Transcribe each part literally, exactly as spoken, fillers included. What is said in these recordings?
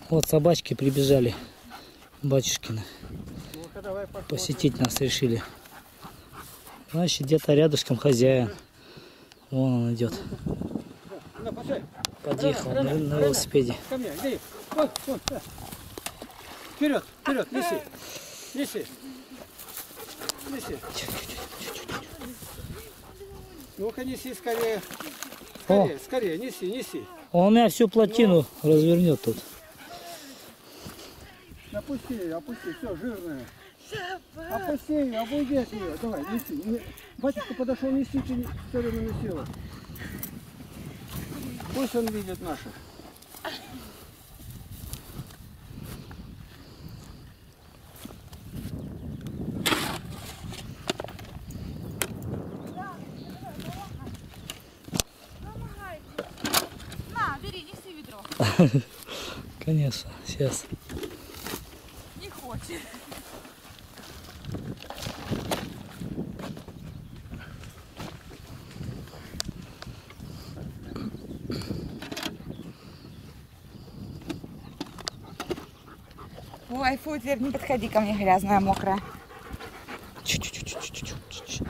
Вот собачки прибежали, батюшкины. Посетить нас решили. Значит, где-то рядышком хозяин. Вон он идет. Подъехал на, на велосипеде. Вперед, вперед, неси. Неси. Неси. Ну-ка, неси скорее. Скорее, О. скорее, неси, неси. Он у меня всю плотину ну. развернет тут. Опусти, опусти, все, жирное. Опусти ее, обуйди от нее. Давай, неси. Батюшка подошел, неси, ты все время носила. Пусть он видит наших. На, бери, неси ведро. Конечно, сейчас. Не хочет. Ой, фу, теперь не подходи ко мне, грязная, мокрая. Чуть-чуть-чуть-чуть-чуть.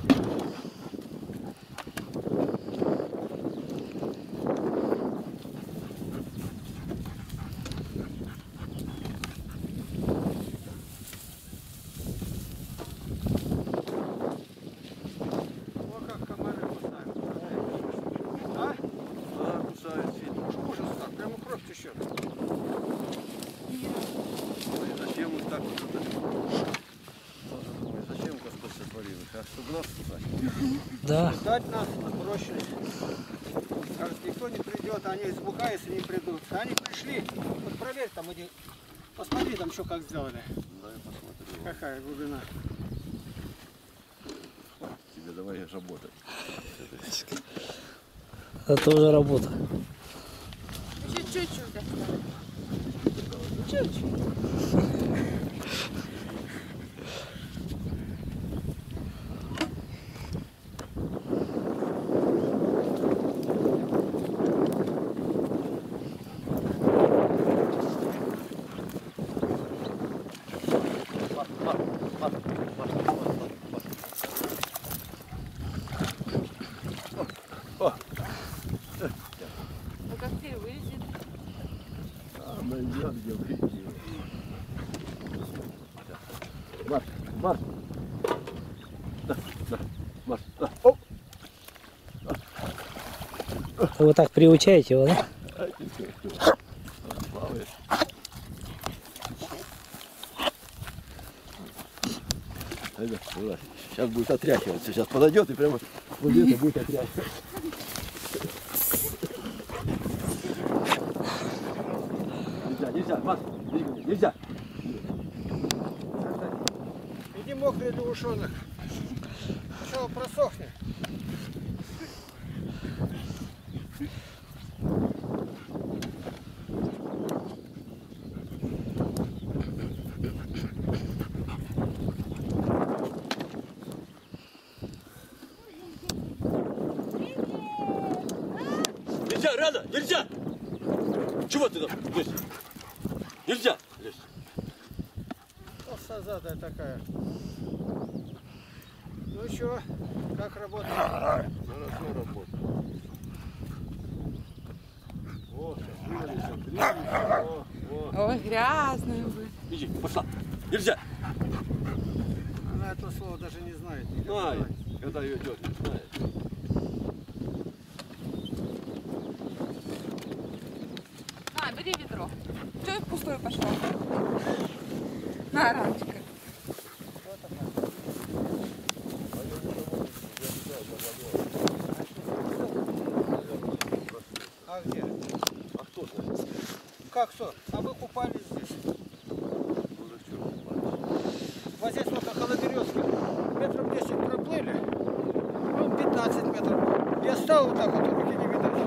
Да. Ждать нас проще. Кажется, никто не придет, они испугаются, не придут. Они пришли. Вот проверь там, иди. Посмотри там, что как сделали. Да, я посмотрю. Какая глубина. Тебе давай работать. Это уже работа. Чуть-чуть. Чуть-чуть. Ну как ты вылезет? А, найдет, где выйти. Марш, марш. Да, да, марш, да. Оп. Вы так приучаете его, да? Плавает. Сейчас будет отряхиваться. Сейчас подойдет и прямо вот это будет отряхиваться. Нельзя, нельзя, Маш, нельзя. Иди мокрый для ушеных. Сначала просохнет. Нельзя, рано, нельзя! Чего ты там лезешь? Нельзя лезть. Вот сазада такая. Ну что, как работает? Хорошо работает. Вот, вылезем, о, о. Ой, грязная вы. Иди, пошла. Нельзя. Она это слово даже не знает. Не Знает, когда ее идет, не знает. На, бери ведро. Что я в пустую пошла? На, Раночка. А где? А кто знает? Как что? А вы купались здесь? Вот здесь вот около Березки. Метров десять проплыли. Ну, пятнадцать метров. Я стал вот так вот, руки не видать.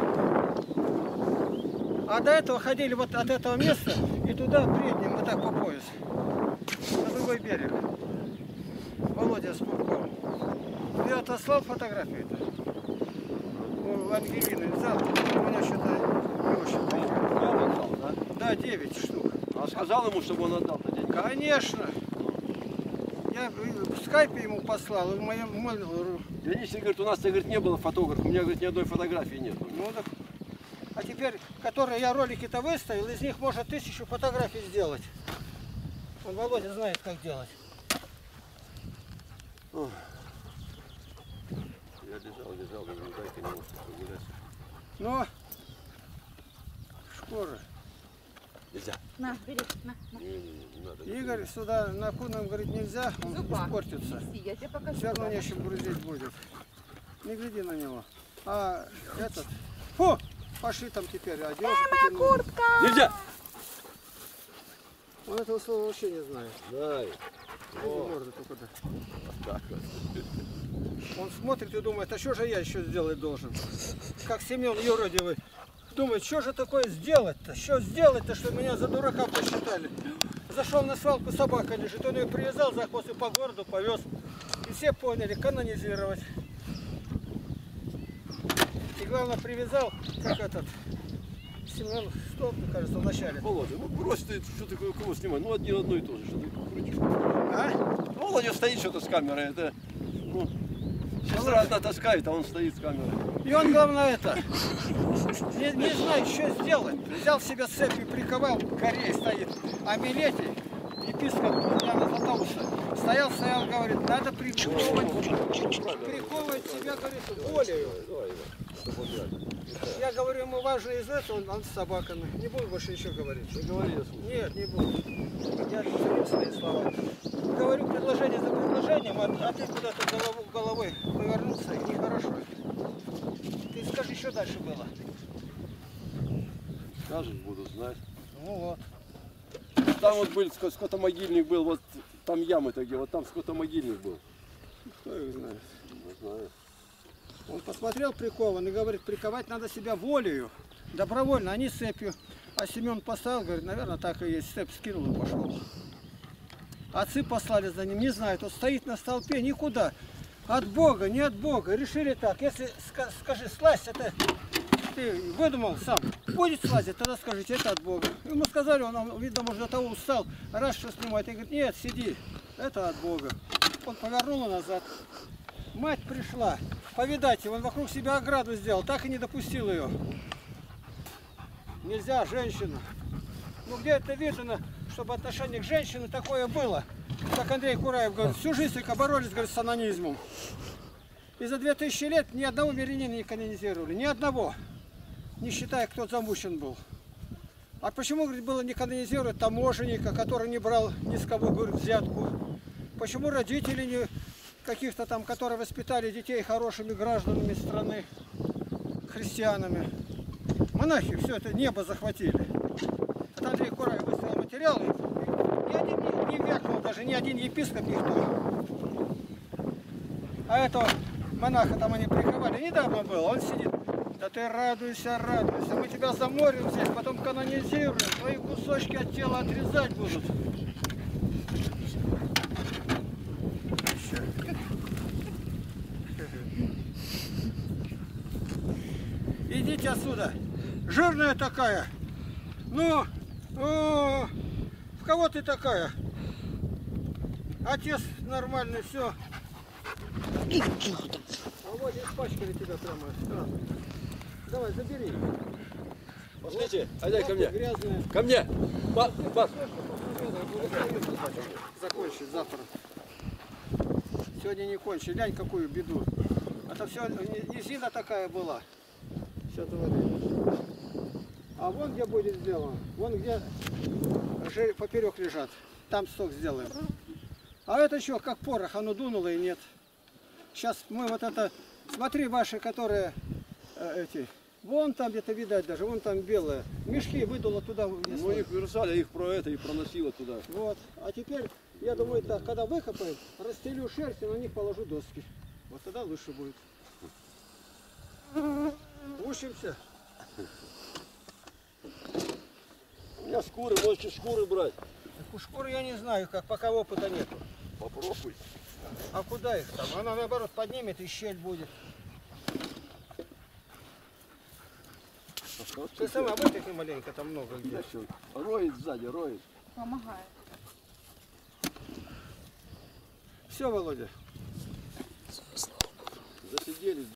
А до этого ходили вот от этого места и туда предним, вот так по пояс. На другой берег. Володя Спурков. Я отослал фотографию-то. У Ангелины взял. У меня что-то не очень. Да, девять штук. А сказал ему, чтобы он отдал деньги? Конечно. Я в скайпе ему послал. В моем, мой... Дионисий говорит, у нас, говорит, не было фотографа. У меня, говорит, ни одной фотографии нет. Ну, так... А теперь, которые я ролики-то выставил, из них можно тысячу фотографий сделать. Он, Володя, знает, как делать. Ох. Я лежал, лежал, говорю, дай-ка ему прогуляться. Но шкура. Нельзя. На, бери, на, на. Не, не, не, не надо. Игорь сюда на куном, говорит, нельзя, он Зуба. испортится. Неси, я тебе покажу. Все равно куда. нечем грузить будет. Не гляди на него. А этот... Фу! Пошли там теперь, одежду. Моя куртка! Нельзя! Он этого слова вообще не знает. Дай. Иди, морду-то куда. Так вот. Он смотрит и думает, а что же я еще сделать должен? Как Семен юродивый. Думает, что же такое сделать-то? Что сделать-то, что меня за дурака посчитали? Зашел на свалку, собака лежит, он ее привязал за хвост и по городу повез. И все поняли, канонизировать. И главное, привязал, как этот, Семен Столб, мне кажется, вначале. Володя, ну брось ты, что ты кого снимаешь? Ну одни одно и то же, что ты крутишь. А? Ну, Володя стоит что-то с камерой, это... Ну, сестра одна таскает, а он стоит с камерой. И он, главное, это, не, не знает, что сделать. Взял себе цепь и приковал, к горе стоит. А Милетий, епископ Яна Златоуста, стоял, стоял, говорит, надо приковывать, приковывать себя, говорит, волею. Я говорю ему, важно из этого, он, он с собаками. Не буду больше ничего говорить. Не говори, я слушаю. Нет, не буду. Я не свои слова. Говорю предложение за предложением, а, а ты куда-то голову, головой повернулся, и нехорошо. Ты скажи, что дальше было? Скажешь, буду знать. Ну вот. Там вот был ско- скотомогильник был, вот там ямы-то где, вот там скотомогильник был. Кто их знает? Не знаю. Он посмотрел прикован и говорит, приковать надо себя волею. Добровольно, а не цепью. А Семен поставил, говорит, наверное, так и есть. Цепь скинул и пошел. Отцы послали за ним, не знают. Он стоит на столпе, никуда. От Бога, не от Бога. Решили так, если, ска- скажи, слазь, это ты выдумал сам. Будет слазить, тогда скажите, это от Бога. Ему сказали, он, видно, может, до того устал. Раз что снимать, и говорит, нет, сиди, это от Бога. Он повернул назад. Мать пришла, повидать его, он вокруг себя ограду сделал, так и не допустил ее. Нельзя, женщина. Ну где это видно, чтобы отношение к женщине такое было? Как Андрей Кураев говорит, всю жизнь только боролись, говорит, с анонизмом. И за две тысячи лет ни одного мирянина не канонизировали, ни одного. Не считая, кто замучен был. А почему, говорит, было не канонизировать таможенника, который не брал ни с кого, говорит, взятку? Почему родители не... каких-то там, которые воспитали детей хорошими гражданами страны, христианами. Монахи все это небо захватили. Это Андрей Кураев выставил материалы. Ни один не, не вякнул, даже ни один епископ, никто. А этого монаха там они приковали. Недавно было, он сидит. Да ты радуйся, радуйся. Мы тебя заморим здесь, потом канонизируем. Твои кусочки от тела отрезать будут. Идите отсюда. Жирная такая. Ну, о, в кого ты такая? Отец нормальный, все. А вот испачкали тебя прямо сразу. Давай, забери. Пошлите, айдай ко мне. Грязная. Ко мне. Пап, пап. Закончить завтра. Сегодня не кончи. Глянь, какую беду. Это все низина такая была. Все творили. А вон где будет сделано. Вон где же поперек лежат. Там сток сделаем. А это что, как порох, оно дунуло и нет. Сейчас мы вот это... Смотри, ваши, которые э, эти... Вон там где-то видать даже, вон там белое. Мешки выдуло туда. Внесло. Ну их вырусали, их про это и проносило туда. Вот. А теперь, я думаю, так, когда выкопаем, расстелю шерсть и на них положу доски. Вот тогда лучше будет. Учимся. У меня шкуры, можете шкуры брать. Так у шкуры я не знаю, как, пока опыта нету. Попробуй. А куда их там? Она наоборот поднимет и щель будет. Ты сама вытяни маленько, там много где. Роет сзади, роет. Помогает. Все, Володя. Засиделись.